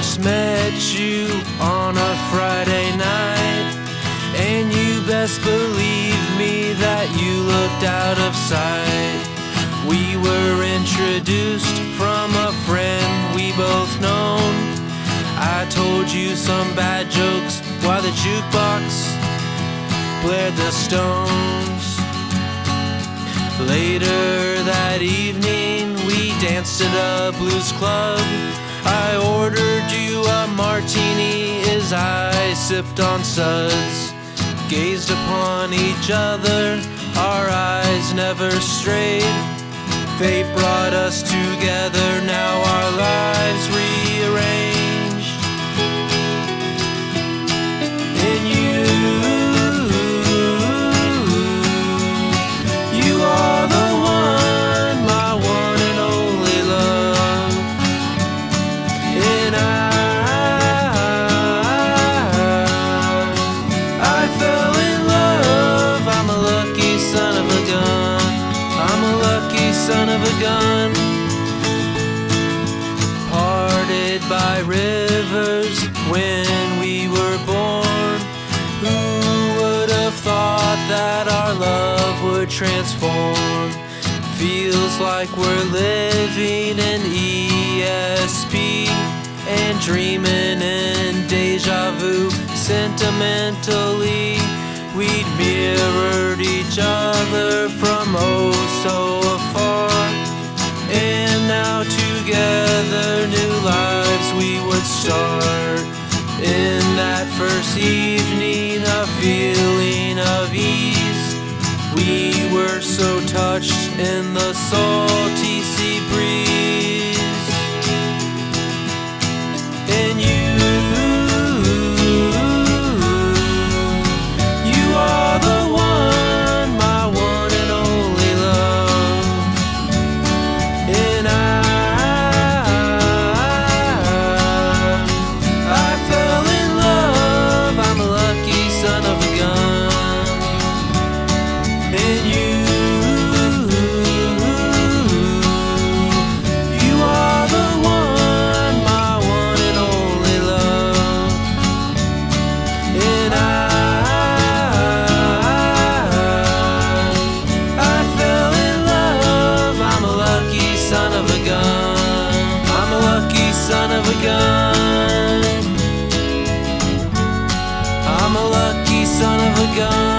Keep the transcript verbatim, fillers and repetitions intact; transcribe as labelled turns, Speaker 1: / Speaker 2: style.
Speaker 1: first met you on a Friday night, and you best believe me that you looked out of sight. We were introduced from a friend we both known. I told you some bad jokes while the jukebox blared the Stones. Later that evening we danced at a blues club. I ordered you a martini as I sipped on suds. Gazed upon each other, our eyes never strayed. Fate brought us together, now our lives rearranged. And you, you are the one, my one and only love. And I, I fell in love. I'm a lucky son of a gun. I'm a lucky son of a gun. Parted by rivers when we were born. Who would have thought that our love would transform? Feels like we're living in E S P and dreaming in deja vu. Sentimentally, we'd mirrored each other from oh so afar. And now together new lives we would start. In that first evening, a feeling of ease. We were so touched in the salty sea breeze. And you, you are the one, my one and only love. And I, I fell in love. I'm a lucky son of a gun. And you, you are the one, my one and only love. And I, I fell in love. I'm a lucky son of a gun. I'm a lucky son of a gun. I'm a lucky son of a gun.